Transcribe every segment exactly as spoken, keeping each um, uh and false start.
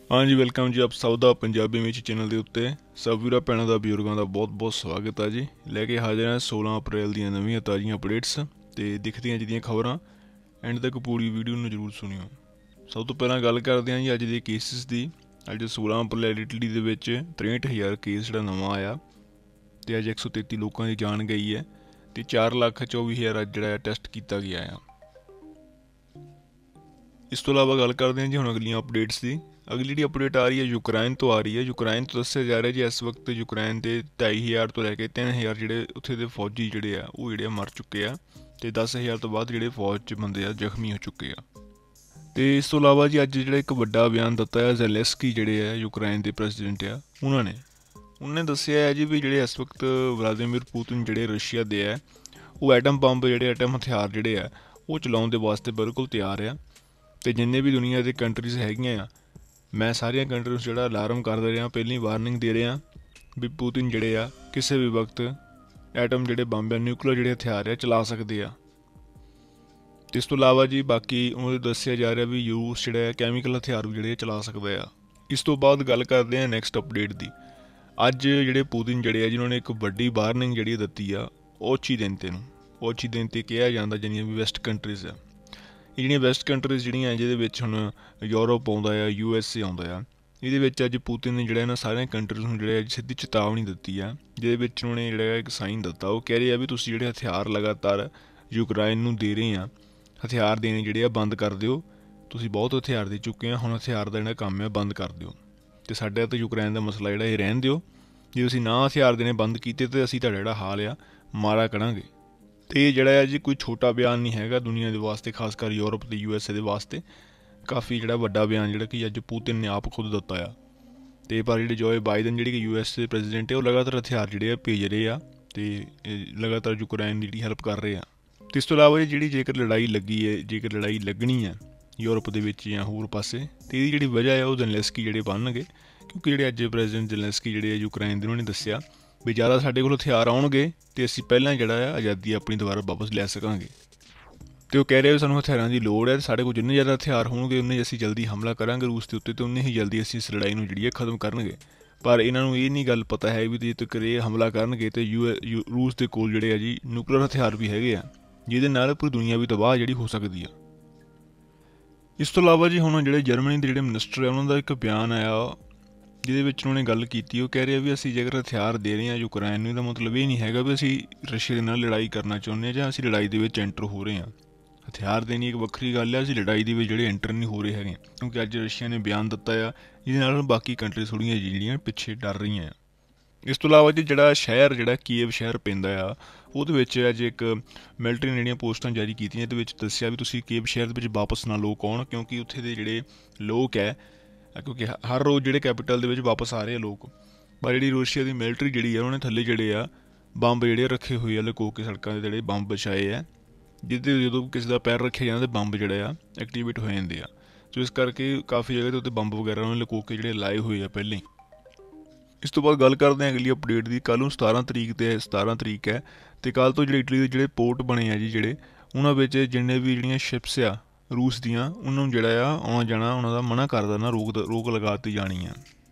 हाँ जी, वेलकम जी। आप सब का पंजाबी में चैनल के उत्ते सब वीर भैनों का बजुर्गों का बहुत बहुत स्वागत है जी। लैके हाजिर हैं सोलह अप्रैल दी नवीं ताज़ियां अपडेट्स तो दिखती हैं जिहदियां खबरां एंड तक पूरी वीडियो में जरूर सुनियो। सब तो पहला गल करते हैं जी अज के केसिस की। अज सोलह अप्रैल इटली के त्रेंठ हज़ार केस जो नवा आया तो अज एक सौ तेती लोगों की जान गई है तो चार लाख चौबी हज़ार अज जो टैसट किया गया है। इस तो इलावा गल करते हैं जी हम अगलियां अपडेट्स की। अगली जी अपडेट आ रही है यूक्रेन तो आ रही है। यूक्रेन तो दसिया जा रहा है जी इस वक्त यूक्रेन के ढाई हज़ार तो लैके तीन हज़ार जोड़े उत्थे दे फौजी जोड़े आ वो जोड़े मर चुके हैं तो दस हज़ार तो बाद जोड़े फौज च बंदे आ जख्मी हो चुके हैं। तो इस तो इलावा जी अज जो एक बड़ा बयान दिता है ज़ेलेंस्की जोड़े है यूक्रेन के प्रेसिडेंट आ उन्होंने उन्होंने दसिया है जी भी जोड़े इस वक्त व्लादिमीर पुतिन जोड़े रशिया के है वो एटम बंब जोड़े एटम हथियार जोड़े है वो चलाने वास्ते बिल्कुल तैयार है। तो जिन्ने भी दुनिया के कंट्रीज हैगियां मैं सारिया कंट्रीज जो अलार्म कर दे रहा पहली वार्निंग दे रहा भी पुतिन जोड़े आ किसी भी वक्त एटम जोड़े बंब है न्यूक्लियर जोड़े हथियार है चला सकते हैं। इस तो इलावा जी बाकी उन्होंने दसिया जा रहा भी यूस जोड़ा कैमिकल हथियार भी जोड़े चला सकते हैं। इस तो बाद गल करते हैं नैक्सट अपडेट की। अज जोड़े पुतिन जोड़े है जिन्होंने एक बड़ी वार्निंग जी दी आ ओचीदेंते ओचीदेंते कहा जाता जिन्नियां भी वैसट कंट्रीज है जिहड़ियां वैसट कंट्रीज जिहड़ियां जिहदे हुण यूरोप आउंदा है यू एस ए आउंदा है ये अज पुतिन ने जिहड़ा इन्हां सारियां कंट्रीज नूं जिहड़ा सीधी चेतावनी दी है जिहदे उन्होंने जिहड़ा एक साइन दिता वो कह रहे हैं भी तुसीं जिहड़े हथियार लगातार यूक्रेन नूं दे रहे हैं हथियार देने जिहड़े बंद कर दिओ। तुसीं बहुत हथियार दे चुके हैं हुण हथियार दा जिहड़ा काम है बंद कर दिओ ते साडा ते यूक्रेन दा मसला जिहड़ा इह रहण दिओ जे तुसीं ना हथियार देने बंद कीते ते असीं तुहाडा जिहड़ा हाल आ माड़ा करांगे। तो ये जड़ा है जी कोई छोटा बयान नहीं है दुनिया के वास्ते खासकर यूरोप के यू एस ए के वास्ते काफ़ी जो बड़ा बयान जो कि अज पुतिन ने आप खुद दिता है। तो पर जो जो Biden ji U S A president है वो लगातार हथियार जोड़े भेज रहे हैं तो लगातार यूक्रेन की हैल्प कर रहे हैं। तो इस तो इलावा जी जेकर लड़ाई लगी है जेकर लड़ाई लगनी है यूरोप के या होर पासे तो ये जी वजह है वो ज़ेलेंस्की जोड़े बन गए क्योंकि जो अज प्रेजिडेंट ज़ेलेंस्की जोड़े यूक्रेन के उन्होंने दसिया भी ज़्यादा साढ़े को हथियार आउणगे तो असीं पहलां जिहड़ा आ आज़ादी अपनी दोबारा वापस लै सकांगे। तो कह रहे हो सानूं हथियारों की लोड़ है साढ़े को जिन्ने ज़्यादा हथियार होणगे उन्ने असीं जल्दी हमला करांगे रूस के उत्ते तो उन्ने ही जल्दी असीं इस लड़ाई नूं जिहड़ी है खत्म करनगे। पर इन्हां नूं ये नहीं गल पता है भी जेकर ये हमला करनगे तो यू यू रूस के कोल जिहड़े आ जी न्यूक्लियर हथियार भी हैगे आ जिहदे नाल पूरी दुनिया भी तबाह जिहड़ी हो सकती है। इस तो इलावा जी हुण जिहड़े जर्मनी के जिहड़े मिनिस्टर है उन्होंने एक बयान आया जिहदे विच उन्होंने गल की वो कह रहे भी असीं जेकर हथियार दे रहे हैं यूक्रेन नूं इसदा मतलब ये नहीं है भी असीं रशिया दे नाल लड़ाई करना चाहुंदे जां असीं लड़ाई दे विच एंटर हो रहे हैं। हथियार देनी एक वक्री गल है असीं लड़ाई दे विच जिहड़े एंटर नहीं हो रहे हैं क्योंकि अज रशिया ने बयान दिता है जिहदे नाल बाकी कंट्रीज थोड़ियां जिहड़ियां पिछे डर रही हैं। इस तो इलावा जी जिहड़ा शहर जिहड़ा कीव शहर पैंदा आ ਉਹਦੇ ਵਿੱਚ अज एक मिलटरी ने ਜਿਹੜੀਆਂ पोस्टां जारी कीतियां ਇਹਦੇ ਵਿੱਚ ਦੱਸਿਆ ਵੀ ਤੁਸੀਂ कीव शहर ਦੇ ਵਿੱਚ वापस ना लोग आउण क्योंकि ਉੱਥੇ ਦੇ ਜਿਹੜੇ ਲੋਕ है क्योंकि हर रोज़ जोड़े कैपिटल के वापस आ रहे हैं लोग पर जी रूसिया की मिलटरी जी है उन्होंने थले जोड़े आ बंब जोड़े रखे हुए हैं लुको के सड़कों के जोड़े बंब बछाए है जिद्द जो किसी का पैर रखे जाते बंब जोड़े आ एक्टिवेट हो जाते हैं। तो इस करके काफ़ी जगह तो बंब वगैरह उन्होंने लुको के जोड़े लाए हुए हैं पहले। इस तो बाद गल करते हैं अगली अपडेट की। कल सतारह तरीक तो सतारह तरीक है तो कल तो जो इटली के जोड़े पोर्ट बने हैं जी जोड़े उन्होंने जिन्ने भी जो शिप्स आ रूस दियाँ उन्होंने जोड़ा आना जाना उन्होंने मना कर देना रोक रोक लगा दी जानी है।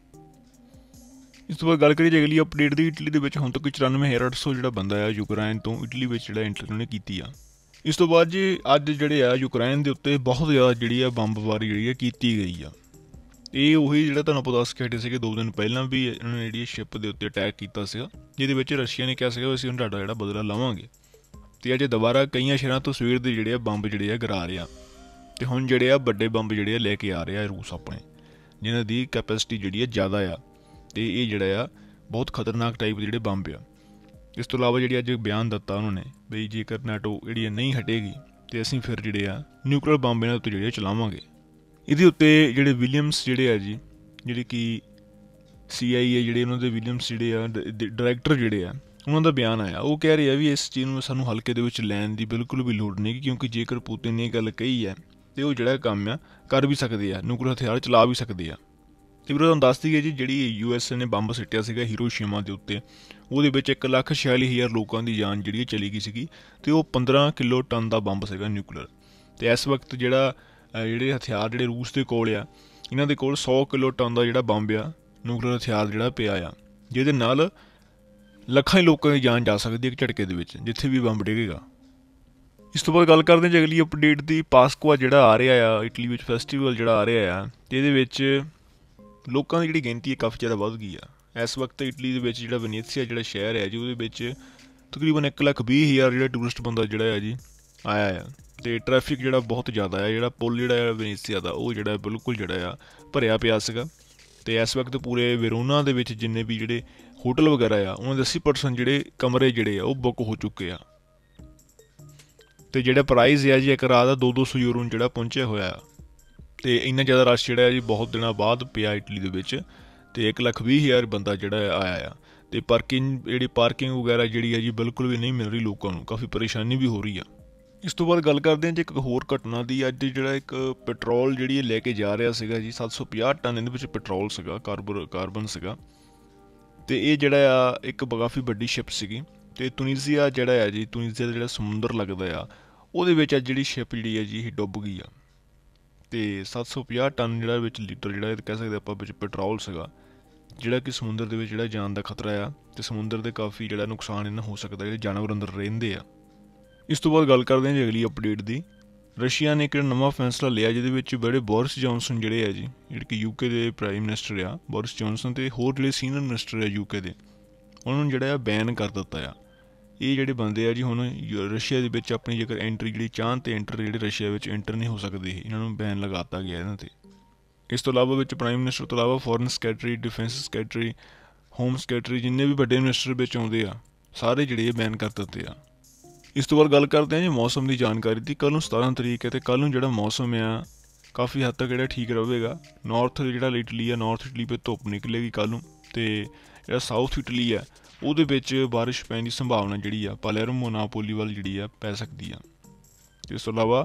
इस तो बाद गल करिए अगली अपडेट की। इटली के हुण तक चौरानवे हज़ार अठ सौ जो बंदा है यूक्रेन तो इटली में जो एंटर उन्होंने की आ। इस तो बाद जी अज जोड़े आ यूक्रेन के उत्ते बहुत ज़्यादा जी बंबबारी जी की गई आ। ये उही जो तुहानूं पता दस के हटे से दो दिन पहलां भी इन्होंने जी शिप के उत्ते अटैक किया जिहदे रशिया ने कहा कि असीं हुण तुहाडा जिहड़ा बदला लवांगे तो अज दोबारा कई शहरों तो सवेर के जोड़े बंब जोड़े गिरा रहे हैं तो हुण जोड़े बड़े बंब जोड़े लैके आ रहे हैं रूस अपने जिन्हां दी कैपेसिटी जी है ज़्यादा आ तो ये जोड़ा बहुत खतरनाक टाइप जोड़े बंब आ। इस तो इलावा जी अज बयान दिता उन्होंने भी जेकर नाटो जी नहीं हटेगी तो असीं फिर जोड़े न्यूक्लियर बंब इन्हां उत्ते जोड़े चलावांगे। इहदे उत्ते जोड़े विलियम्स जोड़े आ जी जिहड़े कि सी आई ए जोड़े उन्होंने विलियम्स जोड़े आ डायरैक्टर जोड़े आ उन्होंने बयान आया वो कह रहे हैं भी इस चीज़ में सानू हल्के दे विच लैण दी बिल्कुल भी लोड़ नहीं क्योंकि जेकर पुतिन ने गल कही है तो वो जो काम आ कर भी सकते हैं न्यूक्लियर हथियार चला भी सकते हैं। तो फिर तुहानूं दस दईए जी जी यू एस ए ने बंब सिटिया सीगा हिरोशिमा के उत्ते वो एक लख छियाली हज़ार लोगों की जान जी चली गई सी तो वो पंद्रह किलो टन का बंब सीगा न्यूक्लियर। तो इस वक्त जोड़ा जोड़े हथियार जोड़े रूस के कोल आ ਇਹਨਾਂ ਦੇ ਕੋਲ ਸੌ ਕਿਲੋ ਟਨ ਦਾ ਜਿਹੜਾ ਬੰਬ ਆ, ਨਿਊਕਲੀਅਰ ਹਥਿਆਰ ਜਿਹੜਾ ਪਿਆ ਆ, ਜਿਹਦੇ ਨਾਲ ਲੱਖਾਂ ਹੀ ਲੋਕਾਂ ਦੀ ਜਾਨ ਜਾ ਸਕਦੀ ਹੈ ਇੱਕ ਝਟਕੇ ਦੇ ਵਿੱਚ, ਜਿੱਥੇ ਵੀ ਬੰਬ ਡਿੱਗੇਗਾ। ਇਸ ਤੋਂ ਬਾਅਦ ਗੱਲ ਕਰਦੇ ਹਾਂ ਜੀ ਅਗਲੀ ਅਪਡੇਟ ਦੀ। ਪਾਸਕੁਆ ਜਿਹੜਾ ਆ ਰਿਹਾ ਆ ਇਟਲੀ ਵਿੱਚ, ਫੈਸਟੀਵਲ ਜਿਹੜਾ ਆ ਰਿਹਾ ਆ, ਇਹਦੇ ਵਿੱਚ ਲੋਕਾਂ ਦੀ ਜਿਹੜੀ ਗਿਣਤੀ ਹੈ ਕਾਫੀ ਜ਼ਿਆਦਾ ਵੱਧ ਗਈ ਆ। ਇਸ ਵਕਤ ਇਟਲੀ ਦੇ ਵਿੱਚ ਜਿਹੜਾ ਵੈਨੇਸੀਆ ਜਿਹੜਾ ਸ਼ਹਿਰ ਹੈ ਜੀ, ਉਹਦੇ ਵਿੱਚ ਤਕਰੀਬਨ ਇੱਕ ਲੱਖ ਵੀਹ ਹਜ਼ਾਰ ਜਿਹੜਾ ਟੂਰਿਸਟ ਬੰਦਾ ਜਿਹੜਾ ਹੈ ਜੀ ਆਇਆ ਆ। ਅਤੇ ਟਰੈਫਿਕ ਜਿਹੜਾ ਬਹੁਤ ਜ਼ਿਆਦਾ ਆ, ਜਿਹੜਾ ਪੁੱਲ ਜਿਹੜਾ ਆ ਵੈਨੇਸੀਆ ਦਾ, ਉਹ ਜਿਹੜਾ ਬਿਲਕੁਲ ਜਿਹੜਾ ਆ ਭਰਿਆ ਪਿਆ ਸੀਗਾ। ਅਤੇ ਇਸ ਵਕਤ ਪੂਰੇ ਵੇਰੋਨਾ ਦੇ ਵਿੱਚ ਜਿੰਨੇ ਵੀ ਜਿਹੜੇ ਹੋਟਲ ਵਗੈਰਾ ਆ, ਉਹਨਾਂ ਦੇ ਅੱਸੀ ਪਰਸੈਂਟ ਜਿਹੜੇ ਕਮਰੇ ਜਿਹੜੇ ਆ ਉਹ ਬੁੱਕ ਹੋ ਚੁੱਕੇ ਆ। ਅਤੇ ਜਿਹੜਾ ਪ੍ਰਾਈਜ਼ ਆ ਜੀ ਇੱਕ ਰਾਤ ਦਾ ਦੋ ਦੋ ਸੌ ਯੂਰੋ ਜਿਹੜਾ ਪਹੁੰਚਿਆ ਹੋਇਆ ਆ। ਅਤੇ ਇੰਨਾ ਜ਼ਿਆਦਾ ਰਸ਼ ਜਿਹੜਾ ਜੀ ਬਹੁਤ ਦਿਨਾਂ ਬਾਅਦ ਪਿਆ ਇਟਲੀ ਦੇ ਵਿੱਚ। ਅਤੇ ਇੱਕ ਲੱਖ ਵੀਹ ਹਜ਼ਾਰ ਬੰਦਾ ਜਿਹੜਾ ਆਇਆ ਆ। ਅਤੇ ਪਾਰਕਿੰਗ ਜਿਹੜੀ ਪਾਰਕਿੰਗ ਵਗੈਰਾ ਜਿਹੜੀ ਹੈ ਜੀ ਬਿਲਕੁਲ ਵੀ ਨਹੀਂ ਮਿਲ ਰਹੀ ਲੋਕਾਂ ਨੂੰ, ਕਾਫੀ ਪਰੇਸ਼ਾਨੀ ਵੀ ਹੋ ਰਹੀ ਆ। ਇਸ ਤੋਂ ਬਾਅਦ ਗੱਲ ਕਰਦੇ ਹਾਂ ਜੀ ਇੱਕ ਹੋਰ ਘਟਨਾ ਦੀ। ਅੱਜ ਜਿਹੜਾ ਇੱਕ ਪੈਟਰੋਲ ਜਿਹੜੀ ਲੈ ਕੇ ਜਾ ਰਿਹਾ ਸੀਗਾ ਜੀ, ਸੱਤ ਸੌ ਪੰਜਾਹ ਟਨ ਇਹਦੇ ਵਿੱਚ ਪੈਟਰੋਲ ਸੀਗਾ, ਕਾਰਬਨ ਕਾਰਬਨ ਸੀਗਾ। ਅਤੇ ਇਹ ਜਿਹੜਾ ਆ ਇੱਕ ਕਾਫੀ ਵੱਡੀ ਸ਼ਿਪ ਸੀਗੀ। ਅਤੇ ਤੁਨੀਜ਼ੀਆ ਜਿਹੜਾ ਆ ਜੀ, ਤੁਨੀਜ਼ੀਆ ਦਾ ਜਿਹੜਾ ਸਮੁੰਦਰ ਲੱਗਦਾ ਆ, ਉਹਦੇ ਵਿੱਚ ਅੱਜ ਜਿਹੜੀ ਸ਼ਿਪ ਜਿਹੜੀ ਹੈ ਜੀ ਇਹ ਡੁੱਬ ਗਈ ਆ। ਅਤੇ ਸੱਤ ਸੌ ਪੰਜਾਹ ਟਨ ਜਿਹੜਾ ਵਿੱਚ ਲੀਟਰ ਜਿਹੜਾ ਇਹ ਕਹਿ ਸਕਦੇ ਆਪਾਂ ਵਿੱਚ ਪੈਟਰੋਲ ਸੀਗਾ, ਜਿਹੜਾ ਕਿ ਸਮੁੰਦਰ ਦੇ ਵਿੱਚ ਜਿਹੜਾ ਜਾਨ ਦਾ ਖਤਰਾ ਆ। ਅਤੇ ਸਮੁੰਦਰ ਦੇ ਕਾਫੀ ਜਿਹੜਾ ਨੁਕਸਾਨ ਇਹਨਾਂ ਹੋ ਸਕਦਾ, ਜਿਹੜੇ ਜਾਨਵਰ ਅੰਦਰ ਰਹਿੰਦੇ ਆ। ਇਸ ਤੋਂ ਬਾਅਦ ਗੱਲ ਕਰਦੇ ਹਾਂ ਜੀ ਅਗਲੀ ਅਪਡੇਟ ਦੀ। ਰਸ਼ੀਆ ਨੇ ਇੱਕ ਨਵਾਂ ਫੈਸਲਾ ਲਿਆ, ਜਿਹਦੇ ਵਿੱਚ ਬੜੇ ਬੋਰਿਸ ਜੌਨਸਨ ਜਿਹੜੇ ਆ ਜੀ, ਜਿਹੜੇ ਕਿ ਯੂਕੇ ਦੇ ਪ੍ਰਾਈਮ ਮਿਨਿਸਟਰ ਆ ਬੋਰਿਸ ਜੌਨਸਨ, ਅਤੇ ਹੋਰ ਜਿਹੜੇ ਸੀਨੀਅਰ ਮਿਨਿਸਟਰ ਆ ਯੂਕੇ ਦੇ, ਉਹਨਾਂ ਨੂੰ ਜਿਹੜਾ ਆ ਬੈਨ ਕਰ ਦਿੱਤਾ ਆ। ਇਹ ਜਿਹੜੇ ਬੰਦੇ ਆ ਜੀ ਹੁਣ ਰਸ਼ੀਆ ਦੇ ਵਿੱਚ ਆਪਣੀ ਜੇਕਰ ਐਂਟਰੀ ਜਿਹੜੀ ਚਾਹਣ ਅਤੇ ਐਂਟਰ ਜਿਹੜੇ ਰਸ਼ੀਆ ਵਿੱਚ ਐਂਟਰ ਨਹੀਂ ਹੋ ਸਕਦੇ, ਇਹਨਾਂ ਨੂੰ ਬੈਨ ਲਗਾ ਦਿੱਤਾ ਗਿਆ ਇਹਨਾਂ 'ਤੇ। ਇਸ ਤੋਂ ਇਲਾਵਾ ਵਿੱਚ ਪ੍ਰਾਈਮ ਮਿਨਿਸਟਰ ਤੋਂ ਇਲਾਵਾ foreign secretary, defence secretary, home secretary, ਜਿੰਨੇ ਵੀ ਵੱਡੇ ਮਿਨਿਸਟਰ ਵਿੱਚ ਆਉਂਦੇ ਆ, ਸਾਰੇ ਜਿਹੜੇ ਇਹ ਬੈਨ ਕਰ ਦਿੱਤੇ ਆ। ਇਸ ਤੋਂ ਬਾਅਦ ਗੱਲ ਕਰਦੇ ਹਾਂ ਜੀ ਮੌਸਮ ਦੀ ਜਾਣਕਾਰੀ ਦੀ। ਕੱਲ੍ਹ ਨੂੰ ਸਤਾਰਾਂ ਤਰੀਕ ਹੈ, ਅਤੇ ਕੱਲ੍ਹ ਨੂੰ ਜਿਹੜਾ ਮੌਸਮ ਆ ਕਾਫੀ ਹੱਦ ਤੱਕ ਜਿਹੜਾ ਠੀਕ ਰਹੇਗਾ। ਨਾਰਥ ਜਿਹੜਾ ਇਟਲੀ ਆ, ਨਾਰਥ ਇਟਲੀ ਵਿੱਚ ਧੁੱਪ ਨਿਕਲੇਗੀ ਕੱਲ੍ਹ ਨੂੰ। ਅਤੇ ਜਿਹੜਾ ਸਾਊਥ ਇਟਲੀ ਆ, ਉਹਦੇ ਵਿੱਚ ਬਾਰਿਸ਼ ਪੈਣ ਦੀ ਸੰਭਾਵਨਾ ਜਿਹੜੀ ਆ ਪਾਲੇਰਮੋ, ਨਾਪੋਲੀ ਵੱਲ ਜਿਹੜੀ ਆ ਪੈ ਸਕਦੀ ਆ। ਇਸ ਤੋਂ ਇਲਾਵਾ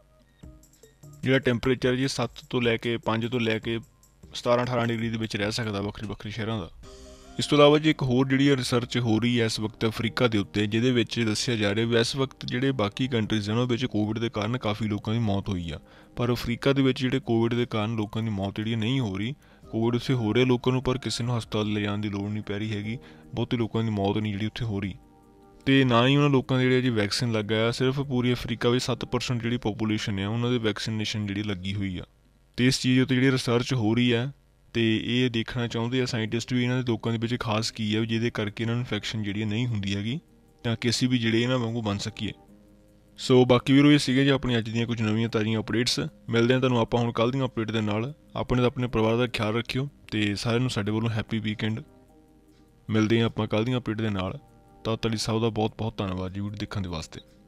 ਜਿਹੜਾ ਟੈਂਪਰੇਚਰ ਜੀ ਸੱਤ ਤੋਂ ਲੈ ਕੇ ਪੰਜ ਤੋਂ ਲੈ ਕੇ ਸਤਾਰਾਂ ਅਠਾਰਾਂ ਡਿਗਰੀ ਦੇ ਵਿੱਚ ਰਹਿ ਸਕਦਾ ਵੱਖਰੇ ਵੱਖਰੇ ਸ਼ਹਿਰਾਂ ਦਾ। ਇਸ ਤੋਂ ਇਲਾਵਾ ਜੀ ਇੱਕ ਹੋਰ ਜਿਹੜੀ ਰਿਸਰਚ ਹੋ ਰਹੀ ਹੈ ਇਸ ਵਕਤ ਅਫਰੀਕਾ ਦੇ ਉੱਤੇ, ਜਿਹਦੇ ਵਿੱਚ ਦੱਸਿਆ ਜਾ ਰਿਹਾ ਵੀ ਇਸ ਵਕਤ ਜਿਹੜੇ ਬਾਕੀ ਕੰਟਰੀਜ਼ ਹਨ ਉਹਨਾਂ ਵਿੱਚ ਕੋਵਿਡ ਦੇ ਕਾਰਨ ਕਾਫੀ ਲੋਕਾਂ ਦੀ ਮੌਤ ਹੋਈ ਆ, ਪਰ ਅਫਰੀਕਾ ਦੇ ਵਿੱਚ ਜਿਹੜੇ ਕੋਵਿਡ ਦੇ ਕਾਰਨ ਲੋਕਾਂ ਦੀ ਮੌਤ ਜਿਹੜੀ ਨਹੀਂ ਹੋ ਰਹੀ। ਕੋਵਿਡ ਉੱਥੇ ਹੋ ਰਿਹਾ ਲੋਕਾਂ ਨੂੰ, ਪਰ ਕਿਸੇ ਨੂੰ ਹਸਪਤਾਲ ਲੈ ਜਾਣ ਦੀ ਲੋੜ ਨਹੀਂ ਪੈ ਰਹੀ ਹੈਗੀ। ਬਹੁਤੇ ਲੋਕਾਂ ਦੀ ਮੌਤ ਨਹੀਂ ਜਿਹੜੀ ਉੱਥੇ ਹੋ ਰਹੀ। ਅਤੇ ਨਾ ਹੀ ਉਹਨਾਂ ਲੋਕਾਂ ਦੇ ਜਿਹੜੇ ਜੀ ਵੈਕਸੀਨ ਲੱਗਾ ਆ। ਸਿਰਫ ਪੂਰੀ ਅਫਰੀਕਾ ਵਿੱਚ ਸੱਤ ਪਰਸੈਂਟ ਜਿਹੜੀ ਪੋਪੂਲੇਸ਼ਨ ਆ ਉਹਨਾਂ ਦੀ ਵੈਕਸੀਨੇਸ਼ਨ ਜਿਹੜੀ ਲੱਗੀ ਹੋਈ ਆ। ਅਤੇ ਇਸ ਚੀਜ਼ ਉੱਤੇ ਜਿਹੜੀ ਰਿਸਰਚ ਹੋ ਰਹੀ ਹੈ, ਅਤੇ ਇਹ ਦੇਖਣਾ ਚਾਹੁੰਦੇ ਆ ਸਾਇੰਟਿਸਟ ਵੀ ਇਹਨਾਂ ਦੇ ਲੋਕਾਂ ਦੇ ਵਿੱਚ ਖਾਸ ਕੀ ਹੈ ਜਿਹਦੇ ਕਰਕੇ ਇਹਨਾਂ ਨੂੰ ਇਨਫੈਕਸ਼ਨ ਜਿਹੜੀ ਨਹੀਂ ਹੁੰਦੀ ਹੈਗੀ, ਤਾਂ ਕਿ ਅਸੀਂ ਵੀ ਜਿਹੜੇ ਇਹਨਾਂ ਵਾਂਗੂ ਬਣ ਸਕੀਏ। ਸੋ ਬਾਕੀ ਵੀਰੋ ਇਹ ਸੀਗੇ ਜੀ ਆਪਣੀ ਅੱਜ ਦੀਆਂ ਕੁਝ ਨਵੀਆਂ ਤਾਜ਼ੀਆਂ ਅਪਡੇਟਸ। ਮਿਲਦੇ ਹਾਂ ਤੁਹਾਨੂੰ ਆਪਾਂ ਹੁਣ ਕੱਲ੍ਹ ਦੀਆਂ ਅਪਡੇਟ ਦੇ ਨਾਲ। ਆਪਣੇ ਤਾਂ ਆਪਣੇ ਪਰਿਵਾਰ ਦਾ ਖਿਆਲ ਰੱਖਿਓ, ਅਤੇ ਸਾਰਿਆਂ ਨੂੰ ਸਾਡੇ ਵੱਲੋਂ ਹੈਪੀ ਵੀਕਐਂਡ। ਮਿਲਦੇ ਹਾਂ ਆਪਾਂ ਕੱਲ੍ਹ ਦੀਆਂ ਅਪਡੇਟ ਦੇ ਨਾਲ। ਤਾਂ ਤੁਹਾਡੀ ਸਭ ਦਾ ਬਹੁਤ ਬਹੁਤ ਧੰਨਵਾਦ ਜੀ ਵੀਡੀਓ ਦੇਖਣ ਦੇ ਵਾਸਤੇ।